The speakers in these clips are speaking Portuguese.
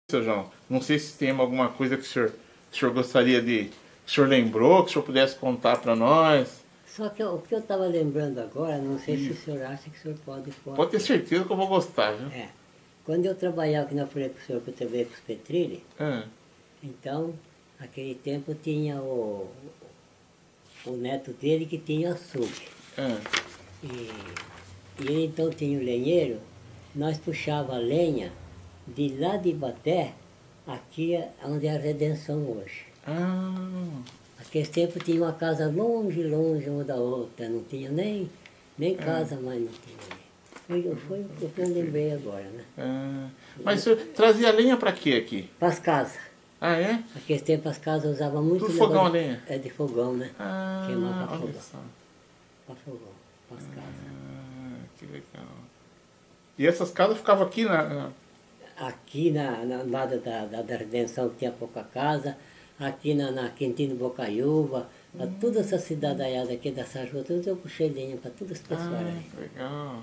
Seu João, não sei se tem alguma coisa que o senhor gostaria de... Que o senhor lembrou, que o senhor pudesse contar para nós. Só que o que eu estava lembrando agora, não sei se o Isso. senhor acha que o senhor pode pôr. Pode ter certeza que eu vou gostar, viu? É. Quando eu trabalhava, que não falei para o senhor que eu trabalhei com os Petrilli, Ah, então, naquele tempo tinha o neto dele que tinha açougue. ah, E ele então tinha o lenheiro, nós puxava a lenha de lá de Ibaté, aqui onde é a Redenção hoje. ah, Naquele tempo tinha uma casa longe, longe uma da outra, não tinha nem casa mais, não tinha. Foi o que eu lembrei agora, né? ah. Mas o senhor trazia lenha para quê aqui? Para as casas. Ah, é? Naquele tempo as casas usavam muito... Tudo fogão a negócio- lenha? É de fogão, né? Ah, Queimar para olha fogão. só. Para fogão, para as casas. Ah, que legal. E essas casas ficavam aqui Aqui na lado da Redenção que tinha pouca casa, aqui na Quintino Bocaiúva, para toda essa cidadaiada aqui dessa rua, tudo eu puxei lenha para todas as pessoas aí. legal.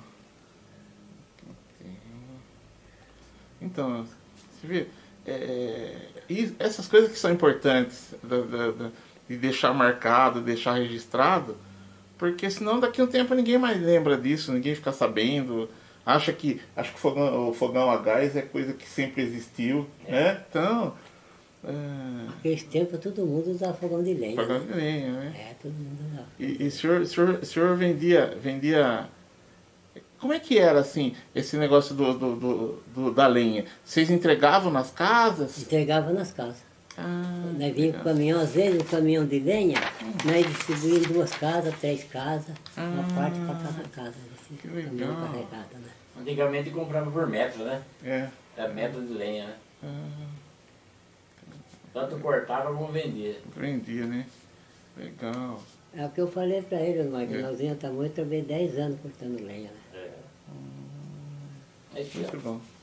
Então, você vê, e essas coisas que são importantes de deixar marcado, deixar registrado, porque senão daqui a um tempo ninguém mais lembra disso, ninguém fica sabendo, acha que o fogão a gás é coisa que sempre existiu, né? Então, Naquele tempo todo mundo usava fogão de lenha. fogão Né? de lenha, né? É, todo mundo usava. E o senhor vendia... Como é que era, assim, esse negócio da lenha? Vocês entregavam nas casas? Entregava nas casas. Ah, Nós vinha com o caminhão, às vezes um caminhão de lenha, nós distribuímos em 2 casas, 3 casas, uma parte para cada casa, esse que caminhão legal. carregado, né? Antigamente comprava por metro, né? É. Era metro de lenha, né? Ah, Tanto cortava como vendia. vendia, né? Legal. É o que eu falei para ele, mas que É. nós íamos também, eu trabalhei 10 anos cortando lenha, né? É. Aí, Muito bom.